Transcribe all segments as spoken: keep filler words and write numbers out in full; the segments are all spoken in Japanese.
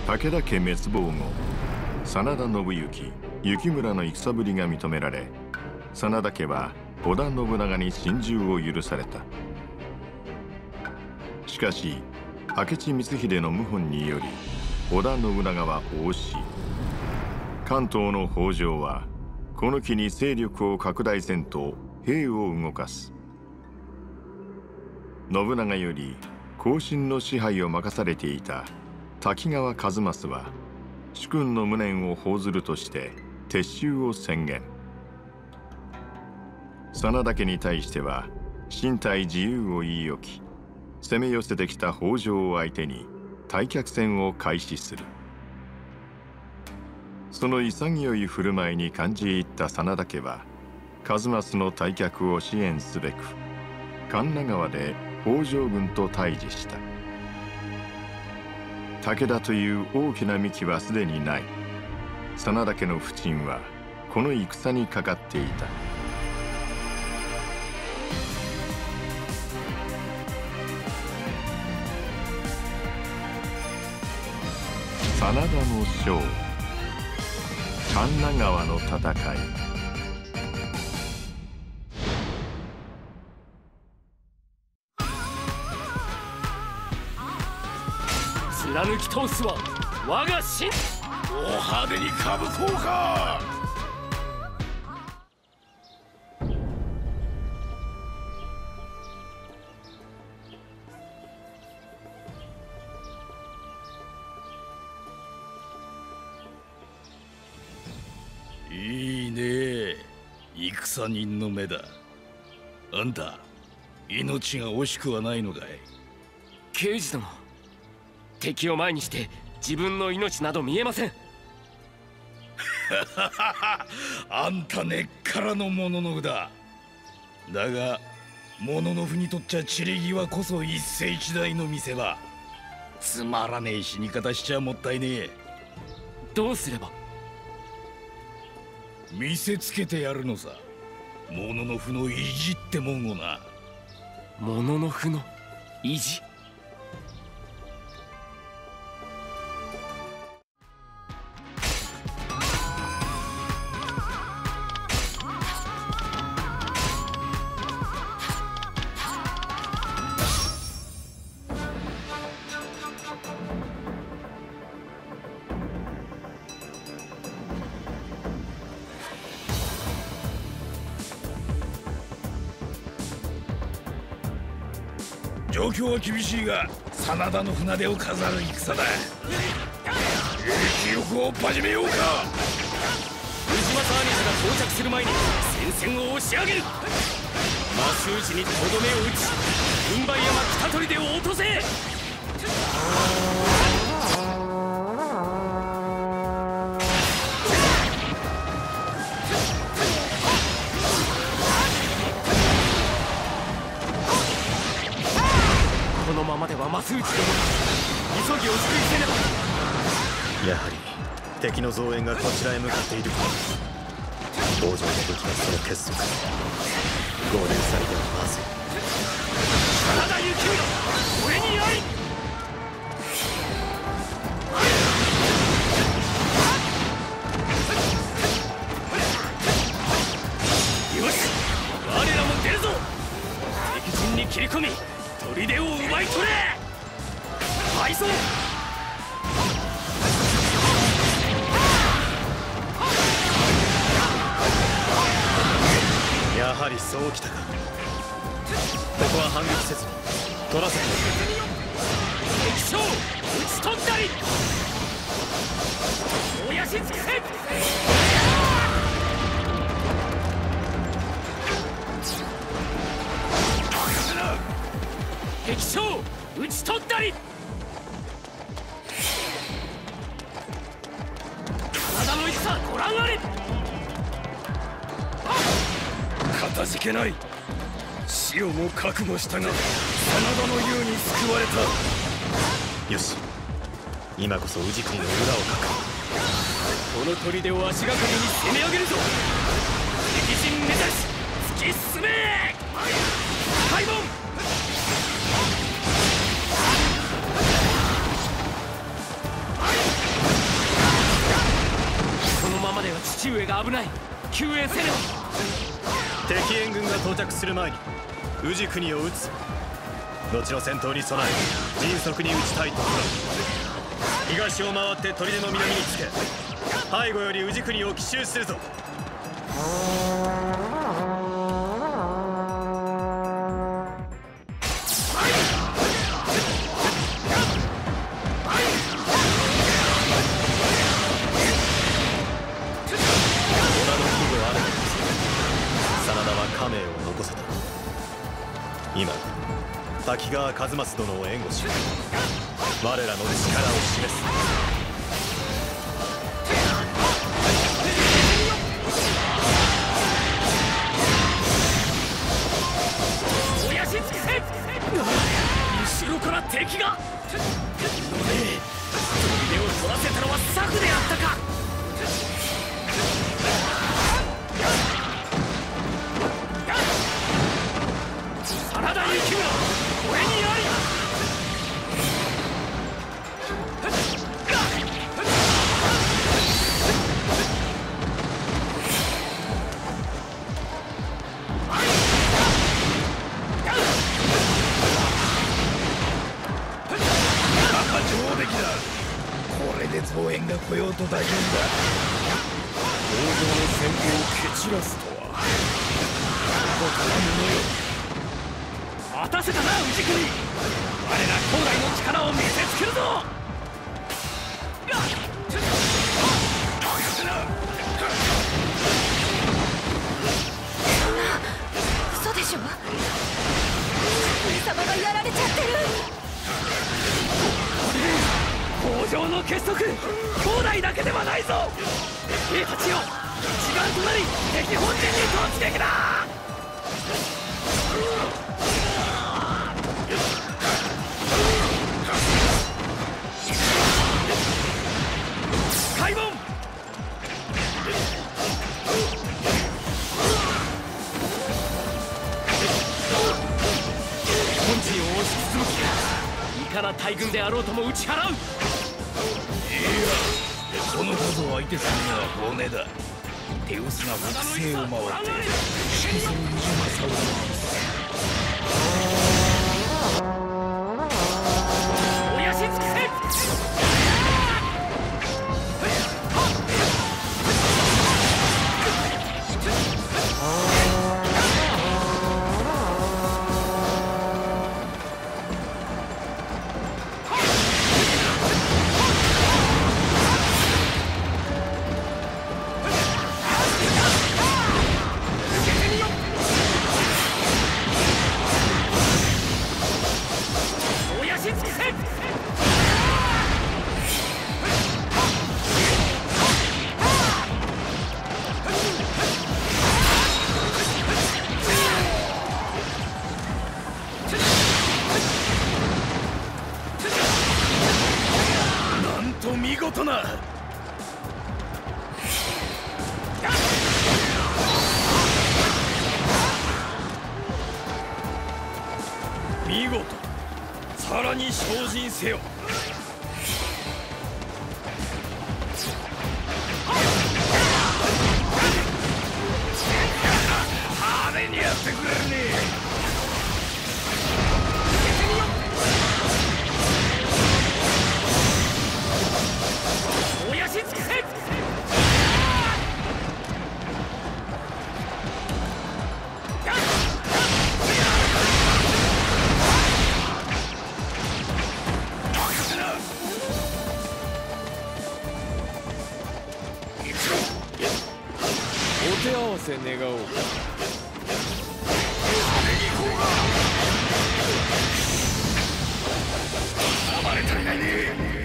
武田家滅亡後、真田信行、幸村の戦ぶりが認められ、真田家は織田信長に心中を許された。しかし明智光秀の謀反により織田信長は応死。関東の北条はこの機に勢力を拡大せんと兵を動かす。信長より後進の支配を任されていた滝川一益は主君の無念を報ずるとして撤収を宣言。真田家に対しては身体自由を言い置き、攻め寄せてきた北条を相手に退却戦を開始する。その潔い振る舞いに感じ入った真田家は一益の退却を支援すべく神流川で北条軍と対峙した。武田という大きな幹はすでにない。真田家の不沈はこの戦にかかっていた。真田の将、神流川の戦い。 貫き通すは我が心。 お派手にかぶこうか。いいね、戦人の目だ。あんた命が惜しくはないのかい？ 刑事殿、敵を前にして自分の命など見えません。 あんた根っからのもののふだ。だがもののふにとっちゃ散り際こそ一世一代の見せ場。つまらねえ死に方しちゃもったいねえ。 どうすれば？ 見せつけてやるのさ。もののふの意地ってもんをな。 もののふの意地？ 状況は厳しいが真田の船出を飾る戦だ。気力を始めようか。 藤正兄が到着する前に戦線を押し上げる。増内にとどめを打ち、軍配山北砦を落とせ。このままでは増内殿が急ぎお救いせねば。 やはり敵の増援がこちらへ向かっている。北条の武器がその結束、合流されてはまずい。 真田幸村、俺にあり。よし、我らも出るぞ。敵陣に切り込み砦を奪い取れ。敗走。 やはりそうきたか。ここは反撃せずに取らせて。 敵将討ち取ったり。燃やし尽くせ。敵将討ち取ったり。体の戦ご覧あれ。 かたじけない。死をも覚悟したが真田の勇に救われた。 よし、今こそ氏国の裏をかく。 この砦を足がかりに攻め上げるぞ。敵陣目指し突き進め。開門。 が危ない。救援せね敵援軍が到着する前に氏国を撃つ。後の戦闘に備え迅速に撃ちたいところ。東を回って砦の南につけ、背後より氏国を奇襲するぞ。今、滝川一益殿を援護し、我らの力を示す。 親しつけせ。後ろから敵が。腕を取らせたのは策であったか。真田幸村、俺にあり。 上出来だ。これで増援が来ようと大丈夫だ。 王道の戦法を蹴散らすとは。こたらものよ。待たせたな、氏国。我ら兄弟の力を見せつけるぞ。 嘘でしょ。上様がやられちゃってる。 北条の結束、兄弟だけではないぞ。兵たちよ、一丸となり敵本陣に突撃だ。開門。本陣を押し続き、いかな大軍であろうとも打ち払う。 いや、この数を相手するには骨だ。手薄な北西を回って指揮する氏政を親しつけせ。 見事な。 見事。さらに精進せよ。 派手にやってくれるね。 親しつけせ。お手合わせ願おう。 暴れ足りないね。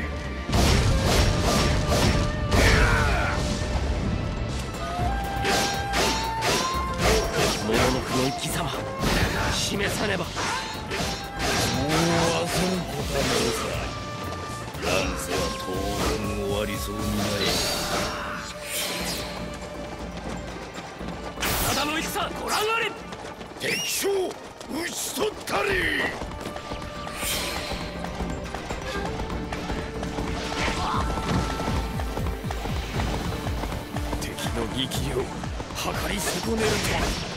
もののふの生き様示さねば。もう焦ることはないさ。乱世は当然終わりそうにない。 体の戦ご覧あれ。 敵将討ち取ったり。 敵のぎ切りを測り損ねるとは。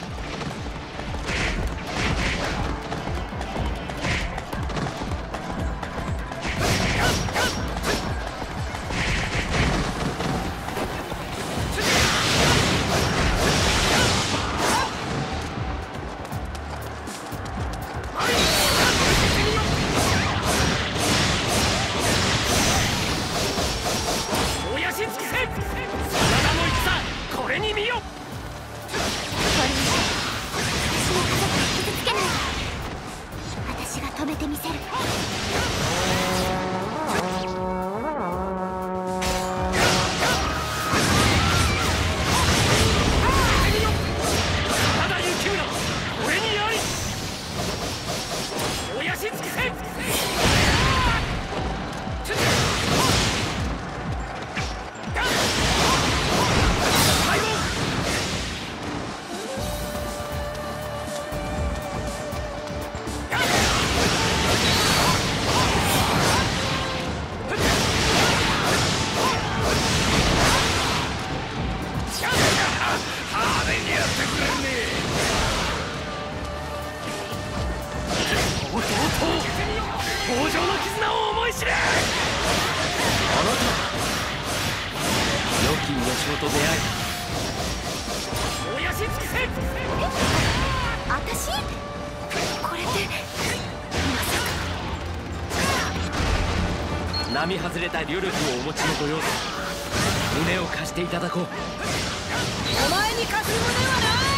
並外れた旅力をお持ちのご様子、胸を貸していただこう。 お前に貸す胸は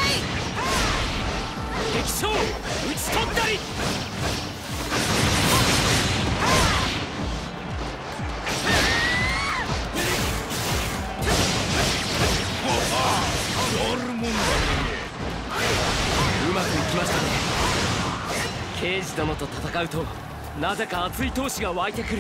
ない。 敵将討ち取ったり。うまくいきましたね。刑事殿と戦うとなぜか熱い闘志が湧いてくる。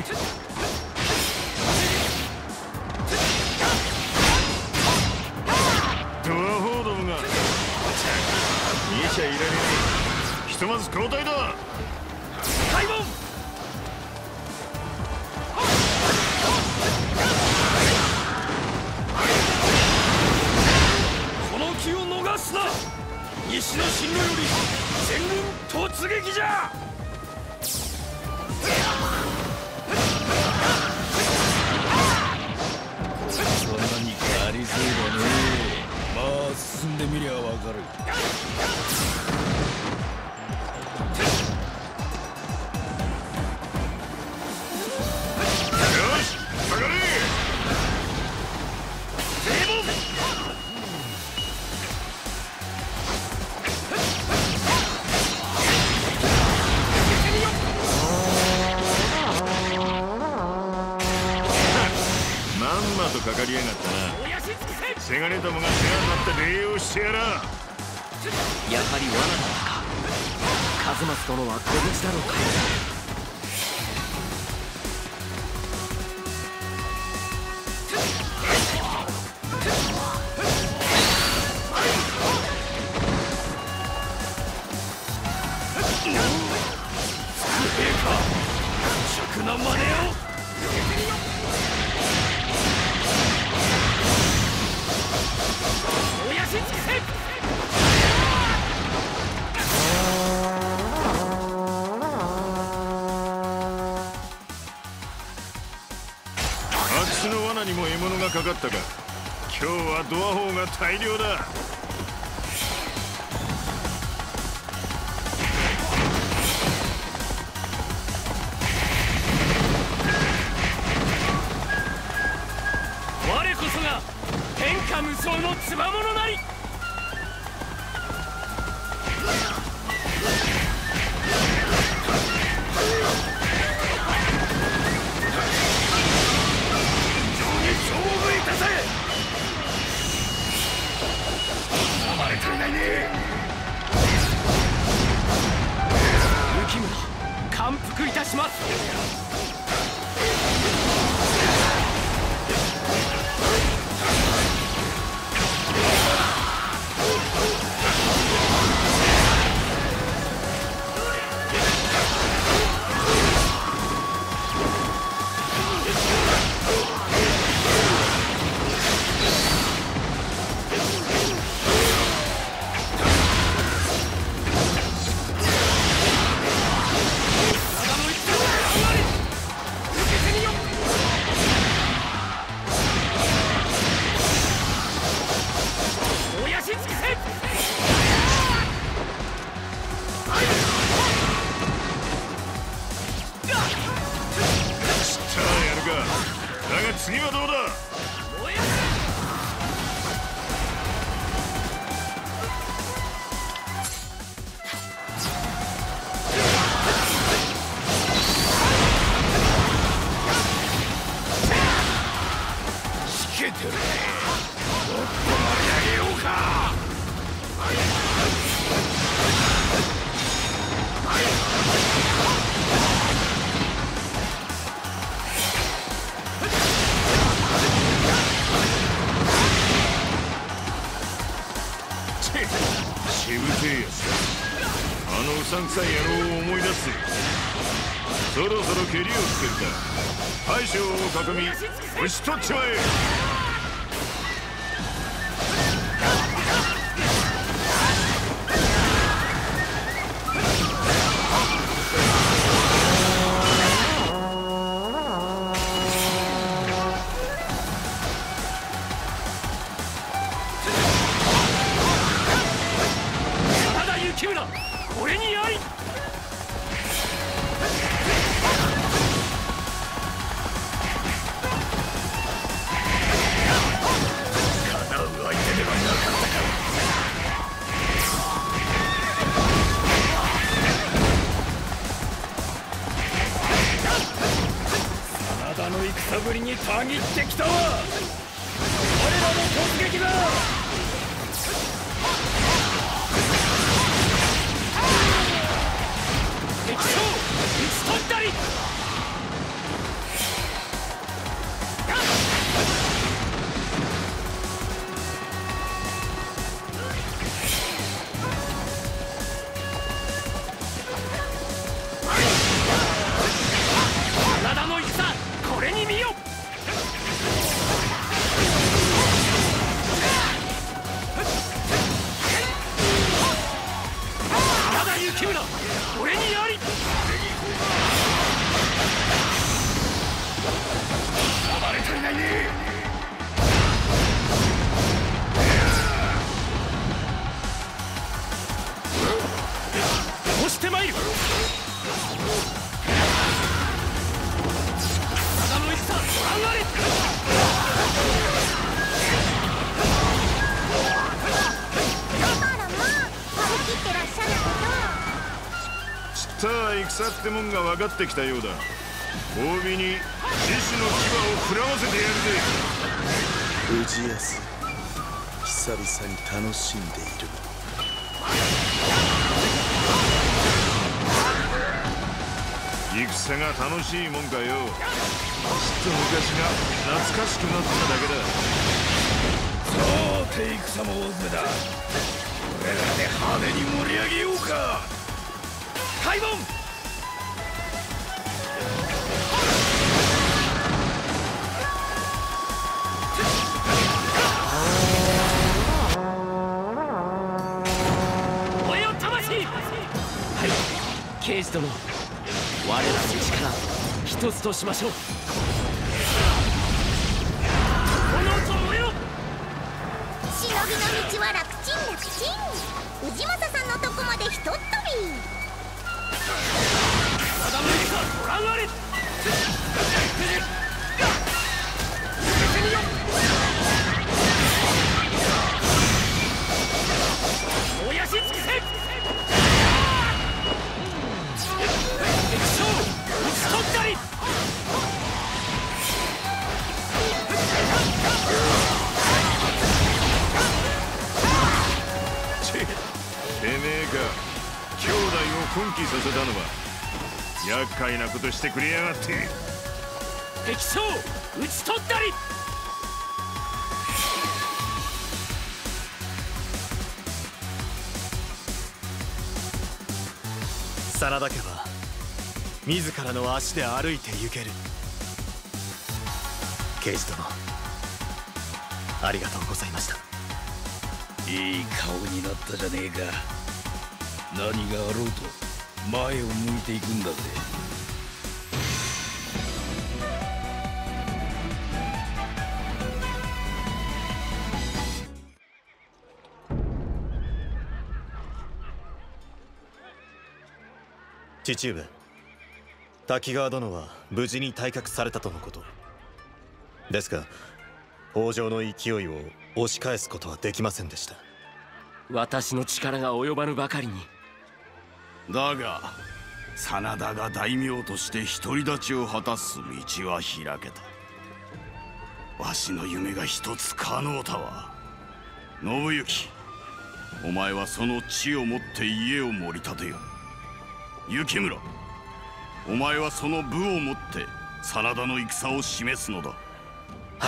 ドアホードムが逃げちゃいられねえ。ひとまず交代だ。 開門。この機を逃すな。西の進路より全軍突撃じゃ。 そんなにありそうだね。まあ進んでみりゃわかる。 よし下がれ。まんまとかかりやがったな。せがれどもが世話になって礼をしてやら。 やはり罠だったか。数松殿はご無事だろうか。兵か尺な真似を。 あっちの罠にも獲物がかかったか。今日はドアホーが大量だ。 我こそが天下無双のつわものなり。足りないね。雪村、感服いたします。 次はどうだ。 燃やせ。 しけてるね。もっと盛り上げようか。 しぶてえやつだ。あのうさんくさい野郎を思い出す。そろそろ蹴りをつけるか。大将を囲み押し取っちまえ。 木村、これにあり。 叶う相手ではなかったか。 真田の戦ぶりにたぎってきたわ。我らの突撃だ。敵将討ち取ったり。体の戦、これに見よ。真田幸村、これにあり。 暴れ足りないね。 押してまいる。体の戦、ご覧あれ。 あらまあ、張り切ってらっしゃるさあ戦ってもんが分かってきたようだ。褒美に獅子の牙を食らわせてやるぜ。 氏康、久々に楽しんでいる。 戦が楽しいもんかよ。ちっと昔が懐かしくなっただけだ。 そうて戦も大詰めだ。俺らで派手に盛り上げようか。開門。 およ魂。はい、刑事殿、我らの力一つとしましょう。炎と燃えろ。 忍びの道は楽ちん楽ちん。氏政さんのとこまでひとっ飛び。 体の戦、ご覧あれ。燃やし尽くせ。敵将討ち取ったり。 チッ、てめえか。兄弟を奮起させたのは厄介なことしてくれやがって。 敵将討ち取ったり。 真田家は自らの足で歩いて行ける。刑事殿、ありがとうございました。 いい顔になったじゃねえか。何があろうと前を向いていくんだぜ。 父上、滝川殿は無事に退却されたとのこと。 ですが北条の勢いを押し返すことはできませんでした。 私の力が及ばぬばかりに。 だが真田が大名として独り立ちを果たす道は開けた。わしの夢が一つ可能だわ。信行、お前はその地をもって家を盛り立てよ。幸村、お前はその武をもって真田の戦を示すのだ。 はい。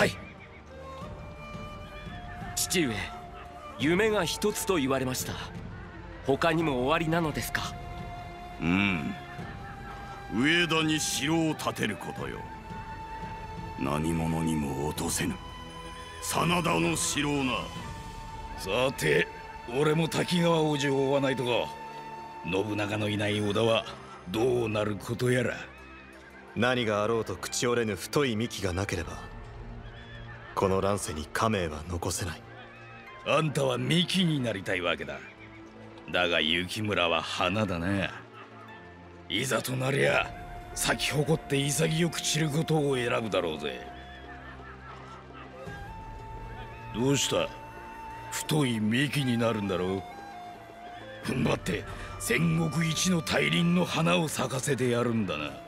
父上、夢が一つと言われました。他にも終わりなのですか？ うん、上田に城を建てることよ。何者にも落とせぬ真田の城をな。さて俺も滝川王子を追わないとか。信長のいない織田はどうなることやら。 何があろうと口折れぬ太い幹がなければこの乱世に家名は残せない。 あんたは幹になりたいわけだ。だが幸村は花だな。いざとなりゃ咲き誇って潔く散ることを選ぶだろうぜ。どうした？太い幹になるんだろう。踏ん張って戦国一の大輪の花を咲かせてやるんだな。